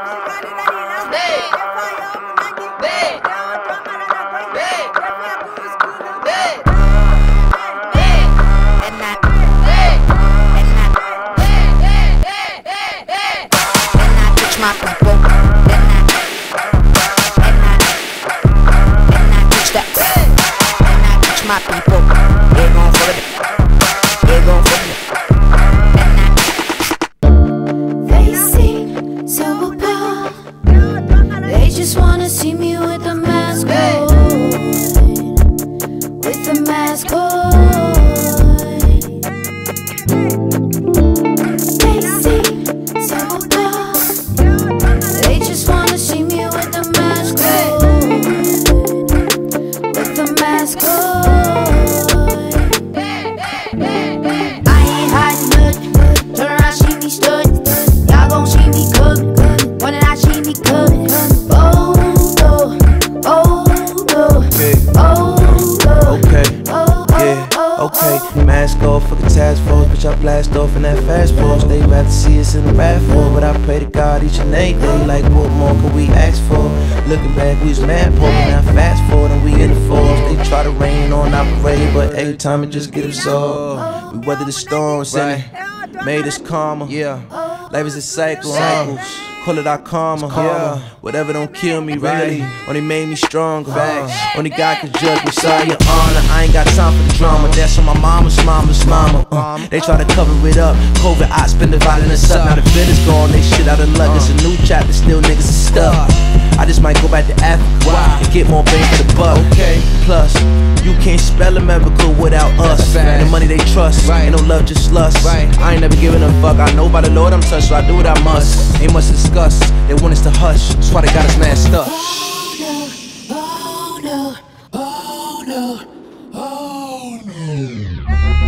My people, and I teach that, and I teach my people, they gon' fuck it, they gon' fuck it. They seem so proud, they just wanna see me with the mask on, with the mask on. They seem so proud, they just wanna see me with the mask on, with the mask on. I ain't hiding nothing, turn around, see me stunned. Y'all gon' see me coming, when I see me coming. Oh no, oh no, oh no. Okay, yeah, okay. Mask off, fucking task force, bitch. I blast off in that fast force. They rather see us in the rap for, but I pray to God each and every day. Like, what more can we ask for? Looking back, we was mad poor, but now fast forward and we in the force. They try to rain on our parade, but every time it just get absorbed. We weathered the storms and it made us calmer. Yeah, life is a cycle. Call it our karma, yeah. Whatever don't kill me, really. Only made me stronger. Only God can judge me, sorry, your honor. I ain't got time for the drama. That's on my mama's mama. They try to cover it up. COVID, I spend dividing us up. Now the fit is gone, they shit out of luck. It's a new chapter, still niggas is stuck. I just might go back to Africa and get more bang for the buck. Plus, you can't spell America without us. The money they trust, ain't no love, just lust. I ain't never giving a fuck. I know by the Lord I'm touched, so I do what I must. Ain't much to discuss. They want us to hush, that's why they got us masked up. Oh no, oh no, oh no, oh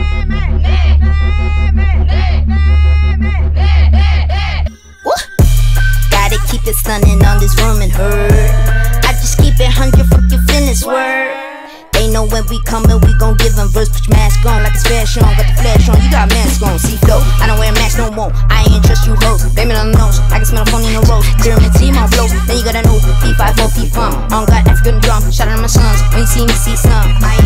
Woo. Gotta keep it stunning on this room and her. I just keep it 100, fuck your feelings, word. They know when we coming, we gon' give them verse. Put your mask on like it's fashion, got the flash on. You got mask on, see flow. I don't wear a mask no more. I ain't trust you hoes. Blame it on the nose. I can smell a phone in the rose. Pyramid team on flow. Then you gotta know P5 4 P5. I don't got African drum. Shout out to my sons. When you see me, see some.